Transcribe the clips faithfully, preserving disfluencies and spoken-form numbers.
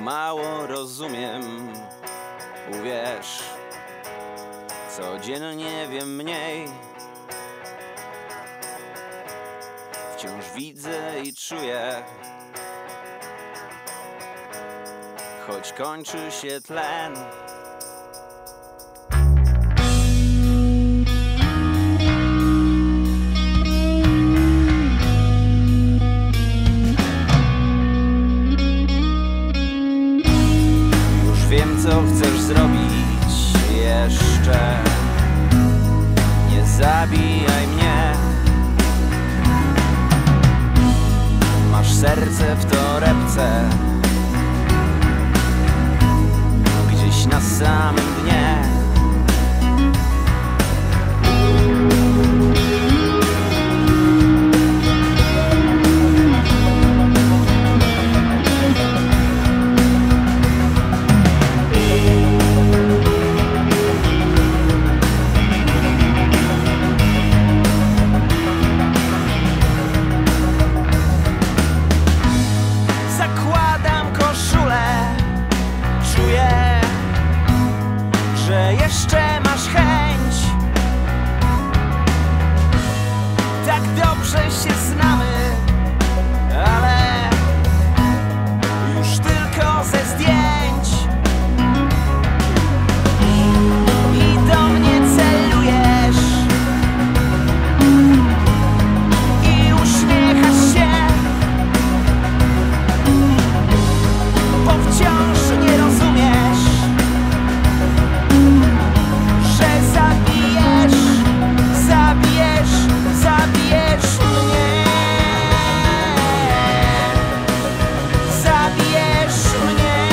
mało rozumiem. Uwierz, codziennie wiem mniej. Wciąż widzę i czuję, choć kończy się tlen. Już wiem, co chcesz zrobić jeszcze. Nie zabijaj mnie. Masz serce w torebce, gdzieś na samym dnie. Czuję, że jeszcze masz chęć. Tak dobrze się znamy, ale już tylko ze zdjęć. I do mnie celujesz i uśmiechasz się, bo wciąż nie rozumiesz, że zabijesz, zabijesz, zabijesz mnie. Zabijesz mnie.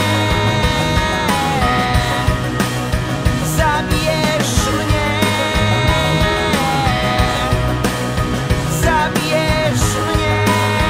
Zabijesz mnie. Zabijesz mnie.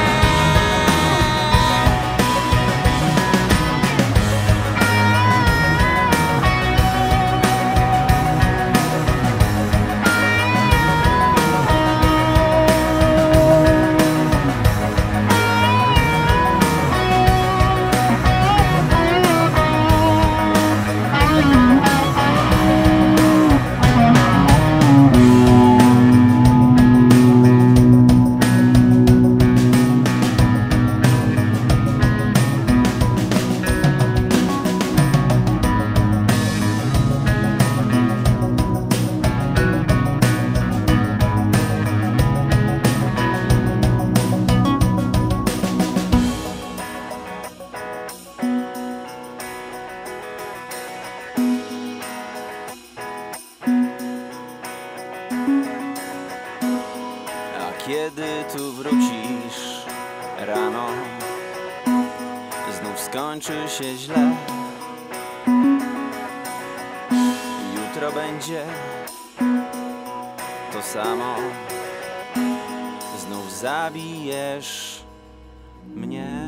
Kiedy tu wrócisz rano, znów skończy się źle. Jutro będzie to samo. Znów zabijesz mnie.